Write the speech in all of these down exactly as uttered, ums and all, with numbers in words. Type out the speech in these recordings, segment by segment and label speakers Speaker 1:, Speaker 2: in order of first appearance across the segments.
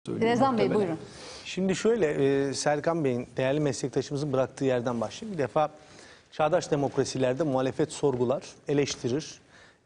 Speaker 1: Rezan Bey buyurun.
Speaker 2: Şimdi şöyle e, Serkan Bey'in değerli meslektaşımızın bıraktığı yerden başlayayım. Bir defa çağdaş demokrasilerde muhalefet sorgular, eleştirir.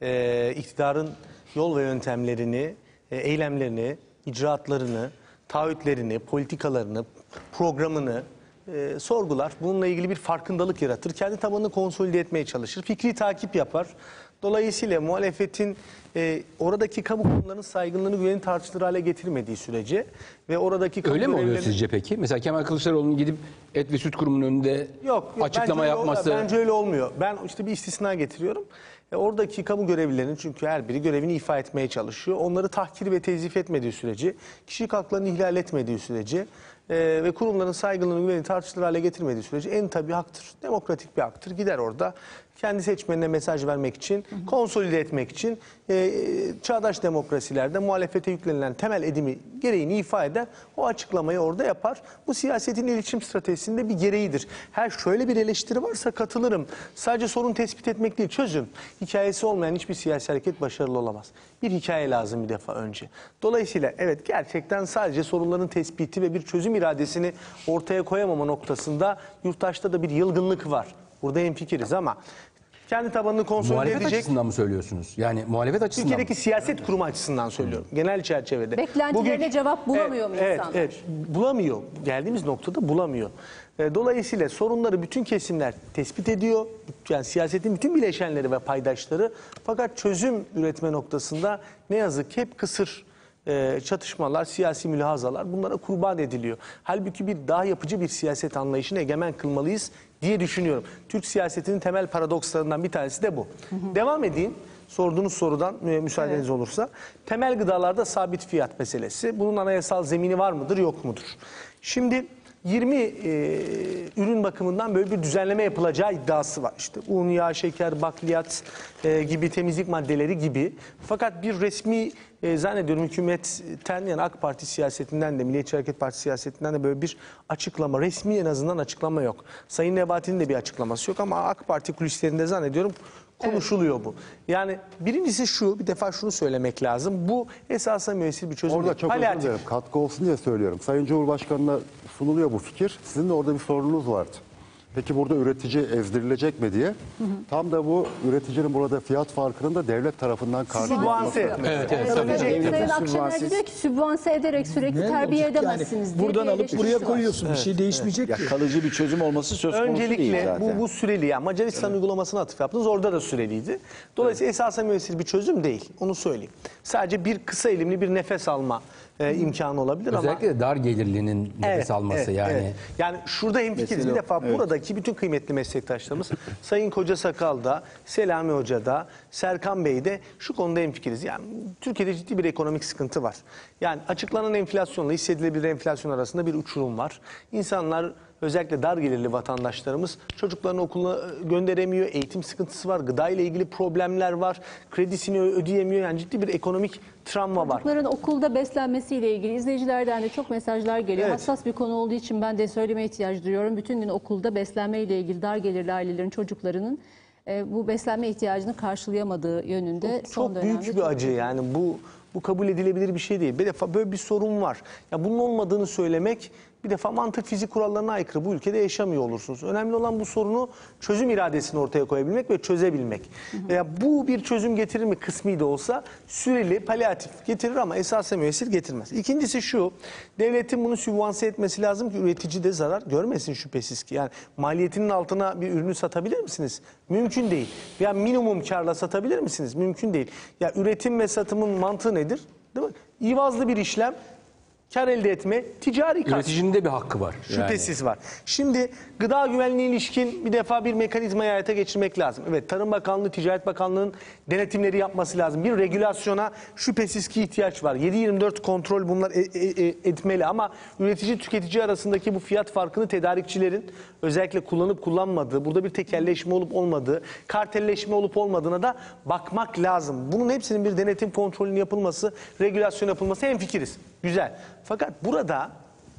Speaker 2: E, iktidarın yol ve yöntemlerini, e, eylemlerini, icraatlarını, taahhütlerini, politikalarını, programını e, sorgular. Bununla ilgili bir farkındalık yaratır. Kendi tabanını konsolide etmeye çalışır. Fikri takip yapar. Dolayısıyla muhalefetin e, oradaki kamu kurumlarının saygınlığını, güvenini tartışılır hale getirmediği sürece ve oradaki kamu
Speaker 3: öyle mi oluyor
Speaker 2: görevlilerinin...
Speaker 3: sizce peki? Mesela Kemal Kılıçdaroğlu'nun gidip Et ve Süt Kurumu'nun önünde
Speaker 2: Yok, yok,
Speaker 3: açıklama
Speaker 2: bence öyle,
Speaker 3: yapması...
Speaker 2: bence öyle olmuyor. Ben işte bir istisna getiriyorum. E, oradaki kamu görevlilerinin, çünkü her biri görevini ifa etmeye çalışıyor. Onları tahkir ve tezif etmediği sürece, kişilik haklarını ihlal etmediği sürece e, ve kurumların saygınlığını, güvenini tartışılır hale getirmediği sürece en tabii haktır. Demokratik bir haktır. Gider orada kendi seçmenine mesaj vermek için, hı hı. konsolide etmek için e, çağdaş demokrasilerde muhalefete yüklenilen temel edimi gereğini ifa eder. O açıklamayı orada yapar. Bu siyasetin iletişim stratejisinde bir gereğidir. Her şöyle bir eleştiri varsa katılırım. Sadece sorun tespit etmek değil, çözüm. Hikayesi olmayan hiçbir siyasi hareket başarılı olamaz. Bir hikaye lazım bir defa önce. Dolayısıyla evet, gerçekten sadece sorunların tespiti ve bir çözüm iradesini ortaya koyamama noktasında yurttaşta da bir yılgınlık var. Burada hemfikiriz ama kendi tabanını konsolide
Speaker 3: muhalefet
Speaker 2: edecek.
Speaker 3: Muhalefet açısından mı söylüyorsunuz? Yani muhalefet açısından
Speaker 2: Türkiye'deki
Speaker 3: mı?
Speaker 2: siyaset kurumu açısından söylüyorum. Genel çerçevede.
Speaker 1: Beklentilerine
Speaker 2: Bugün,
Speaker 1: cevap bulamıyor
Speaker 2: evet,
Speaker 1: mu
Speaker 2: evet,
Speaker 1: insanlar?
Speaker 2: evet, bulamıyor. Geldiğimiz noktada bulamıyor. Dolayısıyla sorunları bütün kesimler tespit ediyor. Yani siyasetin bütün bileşenleri ve paydaşları. Fakat çözüm üretme noktasında ne yazık ki hep kısır çatışmalar, siyasi mülahazalar bunlara kurban ediliyor. Halbuki bir daha yapıcı bir siyaset anlayışını egemen kılmalıyız diye düşünüyorum. Türk siyasetinin temel paradokslarından bir tanesi de bu. Hı hı. Devam edeyim. Sorduğunuz sorudan müsaadeniz evet. olursa. Temel gıdalarda sabit fiyat meselesi. Bunun anayasal zemini var mıdır, yok mudur? Şimdi yirmi e, ürün bakımından böyle bir düzenleme yapılacağı iddiası var. İşte un, yağ, şeker, bakliyat e, gibi temizlik maddeleri gibi. Fakat bir resmi e, zannediyorum hükümetten, yani AK Parti siyasetinden de, Milliyetçi Hareket Partisi siyasetinden de böyle bir açıklama, resmi en azından açıklama yok. Sayın Nebati'nin de bir açıklaması yok ama AK Parti kulislerinde zannediyorum konuşuluyor evet. bu. Yani birincisi şu, bir defa şunu söylemek lazım. Bu esasen müessir bir çözüm.
Speaker 4: Orada çok özür dilerim. Katkı olsun diye söylüyorum. Sayın Cumhurbaşkanı'na sunuluyor bu fikir. Sizin de orada bir sorunuz vardı. Peki burada üretici ezdirilecek mi diye. Hı hı. Tam da bu üreticinin burada fiyat farkının da devlet tarafından karşılanması.
Speaker 2: Evet,
Speaker 1: evet, evet, evet. Sayın Akşener diyor ki sübvanse ederek sürekli ne terbiye olacak? edemezsiniz yani, diye.
Speaker 5: Buradan alıp buraya koyuyorsun. Evet, bir şey değişmeyecek evet.
Speaker 6: ki. Ya kalıcı bir çözüm olması söz konusu
Speaker 2: Öncelikle,
Speaker 6: değil zaten.
Speaker 2: Öncelikle bu, bu süreli. Yani Macaristan evet. uygulamasına atıf yaptınız. Orada da süreliydi. Dolayısıyla evet. esasen müessir bir çözüm değil. Onu söyleyeyim. Sadece bir kısa elimli bir nefes alma e, imkanı olabilir
Speaker 3: özellikle
Speaker 2: ama.
Speaker 3: Özellikle dar gelirlinin nefes
Speaker 2: evet,
Speaker 3: alması
Speaker 2: evet,
Speaker 3: yani.
Speaker 2: Evet. Yani şurada hemfikiriz. Bir defa evet. buradaki bütün kıymetli meslektaşlarımız Sayın Koca Sakal'da, Selami Hoca'da, Serkan Bey'de şu konuda hemfikiriz. Yani Türkiye'de ciddi bir ekonomik sıkıntı var. Yani açıklanan enflasyonla hissedilebilir enflasyon arasında bir uçurum var. İnsanlar, özellikle dar gelirli vatandaşlarımız çocuklarını okula gönderemiyor, eğitim sıkıntısı var, gıda ile ilgili problemler var, kredisini ödeyemiyor. Yani ciddi bir ekonomik travma var.
Speaker 1: Çocukların okulda beslenmesiyle ilgili izleyicilerden de çok mesajlar geliyor. Evet. Hassas bir konu olduğu için ben de söylemeye ihtiyaç duyuyorum. Bütün gün okulda beslenmeyle ilgili dar gelirli ailelerin çocuklarının e, bu beslenme ihtiyacını karşılayamadığı yönünde
Speaker 2: çok,
Speaker 1: son dönemde.
Speaker 2: Çok büyük bir acı yani bu. Bu kabul edilebilir bir şey değil. Bir defa böyle bir sorun var. Ya bunun olmadığını söylemek bir defa mantık fizik kurallarına aykırı. Bu ülkede yaşamıyor olursunuz. Önemli olan bu sorunu çözüm iradesini ortaya koyabilmek ve çözebilmek. Hı hı. Ya bu bir çözüm getirir mi kısmi de olsa, süreli, palyatif getirir ama esasen müessir getirmez. İkincisi şu, devletin bunu sübvanse etmesi lazım ki üretici de zarar görmesin şüphesiz ki. Yani maliyetinin altına bir ürünü satabilir misiniz? Mümkün değil. Ya minimum karla satabilir misiniz? Mümkün değil. Ya üretim ve satımın mantığı nedir? Değil mi? İvazlı bir işlem, kar elde etme, ticari kar.
Speaker 3: Üreticinin de bir hakkı var.
Speaker 2: Şüphesiz
Speaker 3: yani.
Speaker 2: var. Şimdi gıda güvenliğine ilişkin bir defa bir mekanizmayı hayata geçirmek lazım. Evet, Tarım Bakanlığı, Ticaret Bakanlığı'nın denetimleri yapması lazım. Bir regülasyona şüphesiz ki ihtiyaç var. yedi yirmi dört kontrol bunlar e, e, etmeli ama üretici tüketici arasındaki bu fiyat farkını tedarikçilerin özellikle kullanıp kullanmadığı, burada bir tekelleşme olup olmadığı, kartelleşme olup olmadığına da bakmak lazım. Bunun hepsinin bir denetim kontrolünün yapılması, regülasyon yapılması hemfikiriz. Güzel. Fakat burada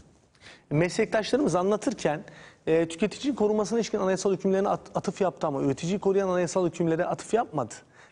Speaker 2: meslektaşlarımız anlatırken e, tüketici korumasına ilişkin anayasal hükümlerine at, atıf yaptı ama üreticiyi koruyan anayasal hükümlere atıf yapmadı.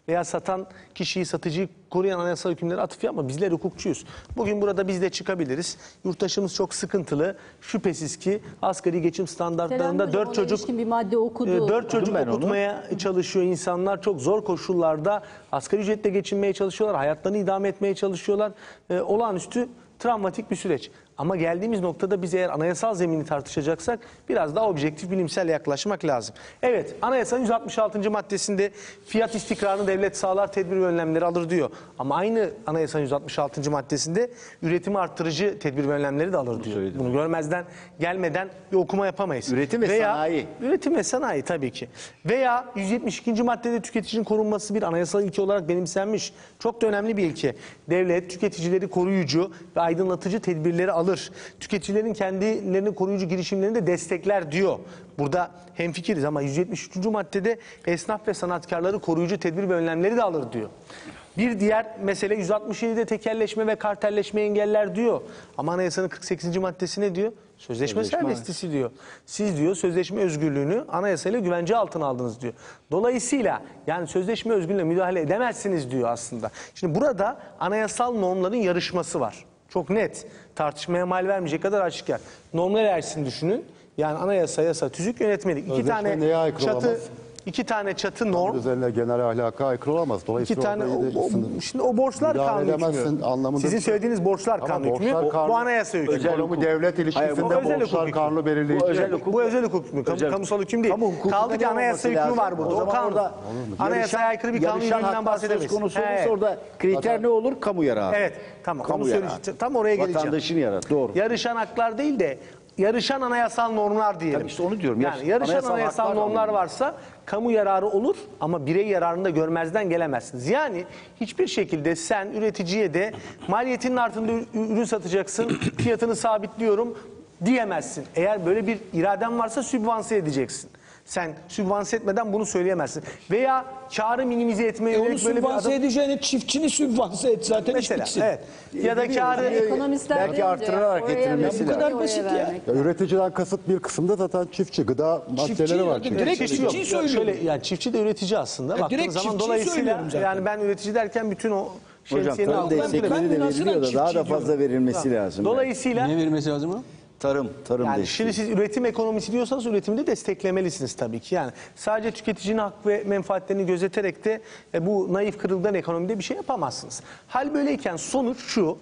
Speaker 2: veya satan kişiyi, satıcıyı koruyan anayasal hükümlere atıf yapma. Bizler hukukçuyuz. Bugün burada biz de çıkabiliriz. Yurttaşımız çok sıkıntılı. Şüphesiz ki asgari geçim standartlarında dört çocuk
Speaker 1: bir madde okudu.
Speaker 2: dört çocuk
Speaker 6: ben onu.
Speaker 2: okutmaya çalışıyor insanlar. Çok zor koşullarda asgari ücretle geçinmeye çalışıyorlar. Hayatlarını idame etmeye çalışıyorlar. Ee, olağanüstü travmatik bir süreç. Ama geldiğimiz noktada biz eğer anayasal zemini tartışacaksak biraz daha objektif, bilimsel yaklaşmak lazım. Evet, anayasanın yüz altmış altıncı maddesinde fiyat istikrarını devlet sağlar, tedbir ve önlemleri alır diyor. Ama aynı anayasanın yüz altmış altıncı maddesinde üretimi arttırıcı tedbir ve önlemleri de alır diyor.
Speaker 6: söyledim.
Speaker 2: Bunu görmezden gelmeden bir okuma yapamayız.
Speaker 6: Üretim ve
Speaker 2: Veya,
Speaker 6: sanayi.
Speaker 2: Üretim ve sanayi tabii ki. Veya yüz yetmiş ikinci maddede tüketicinin korunması bir anayasal ilke olarak benimsenmiş. Çok da önemli bir ilke. Devlet tüketicileri koruyucu ve aydınlatıcı tedbirleri alır. Tüketicilerin kendilerini koruyucu girişimlerini de destekler diyor. Burada hemfikiriz ama yüz yetmiş üçüncü maddede esnaf ve sanatkarları koruyucu tedbir ve önlemleri de alır diyor. Bir diğer mesele yüz altmış yedide tekelleşme ve kartelleşmeyi engeller diyor. Ama anayasanın kırk sekizinci maddesi ne diyor? Sözleşme serbestisi diyor. Siz diyor sözleşme özgürlüğünü anayasayla güvence altına aldınız diyor. Dolayısıyla yani sözleşme özgürlüğüne müdahale edemezsiniz diyor aslında. Şimdi burada anayasal normların yarışması var. Çok net. Tartışmaya mal vermeyecek kadar aşikar. Normlar ersini düşünün. Yani anayasa, yasa, tüzük, yönetmelik. İki
Speaker 4: Sözleşme
Speaker 2: tane
Speaker 4: neye aykırı
Speaker 2: çatı,
Speaker 4: olamaz?
Speaker 2: iki tane çatı norm.
Speaker 4: Üzerine genel ahlaka aykırı olamaz.
Speaker 2: İki
Speaker 4: Dolayısıyla
Speaker 2: tane
Speaker 4: orada
Speaker 2: o, o-
Speaker 4: sınır-
Speaker 2: şimdi o borçlar
Speaker 4: müdahale
Speaker 2: kanunu
Speaker 4: edemezsin
Speaker 2: hükmü.
Speaker 4: anlamında.
Speaker 2: Sizin söylediğiniz borçlar
Speaker 4: Ama
Speaker 2: kanunu hükmü.
Speaker 4: borçlar
Speaker 2: Bu,
Speaker 4: kanunu-
Speaker 2: bu anayasa hükmü.
Speaker 6: Özel
Speaker 4: Ekonomi
Speaker 6: hukuk.
Speaker 4: devlet
Speaker 6: Hayır,
Speaker 4: ilişkisinde
Speaker 2: bu özel
Speaker 4: borçlar
Speaker 2: hukuk
Speaker 4: kanunu
Speaker 2: hükmü.
Speaker 4: belirleyici.
Speaker 6: Bu özel hukuk.
Speaker 2: Bu özel hukuk hükmü. Kamu,
Speaker 6: Özel-
Speaker 2: kamusal hüküm değil.
Speaker 6: Kamu hukukunda
Speaker 2: Kaldı ki
Speaker 6: ne
Speaker 2: anayasa
Speaker 6: olması
Speaker 2: hükmü
Speaker 6: lazım?
Speaker 2: var burada.
Speaker 6: O
Speaker 2: O,
Speaker 6: zaman
Speaker 2: kanun.
Speaker 6: orada
Speaker 2: Anayasaya aykırı bir kanun
Speaker 6: yarışan
Speaker 2: yürürlüğünden
Speaker 6: haklar söz
Speaker 2: bahsedemeyiz.
Speaker 6: konusu olursa
Speaker 2: Evet.
Speaker 6: orada kriter ne olur? Kamu yararı.
Speaker 2: Evet. Tamam.
Speaker 6: Kamu
Speaker 2: Onu
Speaker 6: yararı.
Speaker 2: söyleyeceğim. Tam oraya geleceğim.
Speaker 6: Vatandaşın yararı. Doğru.
Speaker 2: Yarışan haklar değil de yarışan anayasal normlar diyelim.
Speaker 6: Tabii işte onu diyorum.
Speaker 2: Yani
Speaker 6: Yarış-
Speaker 2: yarışan
Speaker 6: anayasal
Speaker 2: anayasal,
Speaker 6: haklar
Speaker 2: normlar
Speaker 6: anlamında.
Speaker 2: varsa kamu yararı olur ama birey yararını da görmezden gelemezsiniz. Yani hiçbir şekilde sen üreticiye de maliyetinin altında ü- ürün satacaksın, fiyatını sabitliyorum diyemezsin. Eğer böyle bir iraden varsa sübvanse edeceksin. Sen sübvanse etmeden bunu söyleyemezsin. Veya karı minimize etmeye
Speaker 5: E onu
Speaker 2: yönelik böyle bir
Speaker 5: sübvanse
Speaker 2: adım.
Speaker 5: edeceğine çiftçini sübvanse et zaten iş
Speaker 2: Mesela
Speaker 5: bitsin.
Speaker 2: evet. Ya da karı
Speaker 1: Ekonomistler
Speaker 6: Belki
Speaker 1: deyince
Speaker 6: artırarak
Speaker 1: oraya
Speaker 6: getirilmesi
Speaker 1: vermek,
Speaker 5: lazım. Bu kadar
Speaker 1: oraya
Speaker 5: basit ya.
Speaker 1: vermek.
Speaker 4: Ya üreticiden kasıt bir kısımda zaten çiftçi, gıda maddeleri var.
Speaker 5: Çiftçi,
Speaker 4: çünkü.
Speaker 5: direkt
Speaker 2: Çiftçi yok.
Speaker 5: çiftçiyi
Speaker 2: Şöyle,
Speaker 5: söylüyorum.
Speaker 2: yani çiftçi de üretici aslında.
Speaker 5: Ya
Speaker 2: Baktığınız
Speaker 5: direkt
Speaker 2: zaman
Speaker 5: çiftçiyi
Speaker 2: dolayısıyla
Speaker 5: söylüyorum zaten.
Speaker 2: yani ben üretici derken bütün o
Speaker 6: Hocam
Speaker 2: şemsiyenin
Speaker 6: tarım
Speaker 2: altından
Speaker 6: destekleri
Speaker 2: girelim.
Speaker 6: de
Speaker 5: Ben münasıran
Speaker 6: veriliyor da daha da
Speaker 5: çiftçi
Speaker 6: fazla verilmesi lazım.
Speaker 2: Dolayısıyla
Speaker 3: Ne verilmesi lazım o?
Speaker 6: Tarım, tarım
Speaker 2: yani
Speaker 6: desteği.
Speaker 2: şimdi siz üretim ekonomisi diyorsanız üretimi de desteklemelisiniz tabii ki. Yani sadece tüketicinin hak ve menfaatlerini gözeterek de e, bu naif kırılgan ekonomide bir şey yapamazsınız. Hal böyleyken sonuç şu.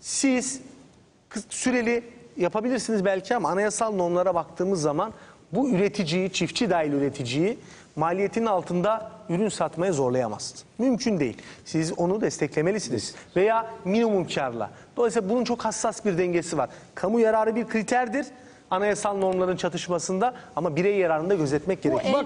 Speaker 2: Siz kıs- süreli yapabilirsiniz belki ama anayasal normlara baktığımız zaman bu üreticiyi, çiftçi dahil üreticiyi maliyetinin altında ürün satmaya zorlayamazsınız. Mümkün değil. Siz onu desteklemelisiniz. Veya minimum karla. Dolayısıyla bunun çok hassas bir dengesi var. Kamu yararı bir kriterdir anayasal normların çatışmasında ama birey yararını da gözetmek gerekir.
Speaker 1: en